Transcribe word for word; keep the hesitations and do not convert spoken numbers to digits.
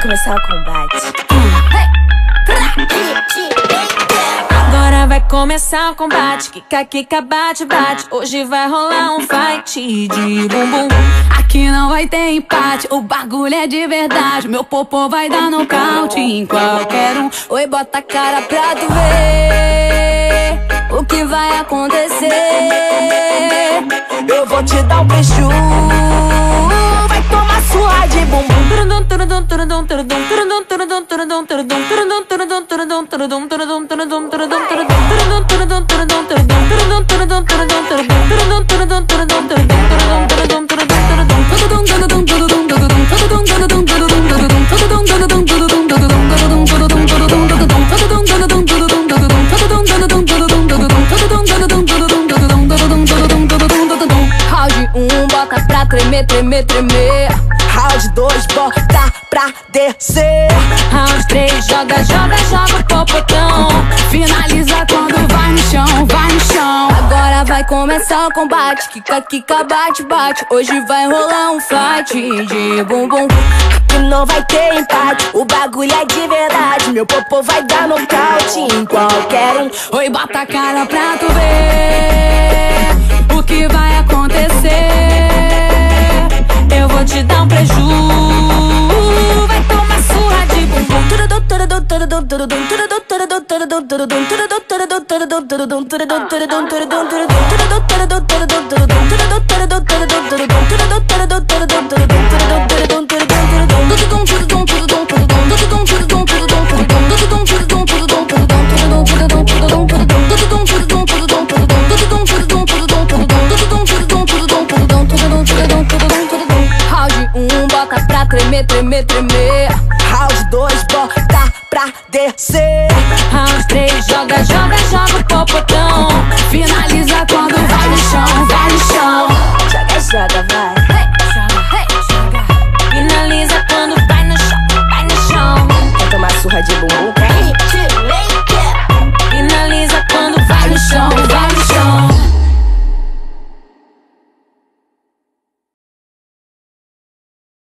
começar o combate. Agora vai começar o combate. Kika, kika, bate, bate. Hoje vai rolar um fight de bumbum. Aqui não vai ter empate, o bagulho é de verdade. Meu popô vai dar nocaute em qualquer um. Oi, bota a cara pra tu ver o que vai acontecer. Eu vou te dar um beijo, vai tomar surra de bumbum. Round um, bota pra tremer, tremer, tremer. Round dois, bota pra descer. Round três, joga, joga, joga o popotão. Finaliza quando vai no chão, vai no chão. Agora vai começar o combate. Kika, kika, bate, bate. Hoje vai rolar um fight de bumbum. Aqui não vai ter empate, o bagulho é de verdade. Meu popô vai dar nocaute em qualquer um. Oi, bota a cara pra tu ver o que vai acontecer. Eu vou te dar um preju, vai tomar surra de bumbum. Round um, bota pra tremer, tremer, tremer. Round dois, bota pra descer. Round três, joga, joga, joga o popotão. Finaliza quando vai no chão, vai no chão. Joga, joga,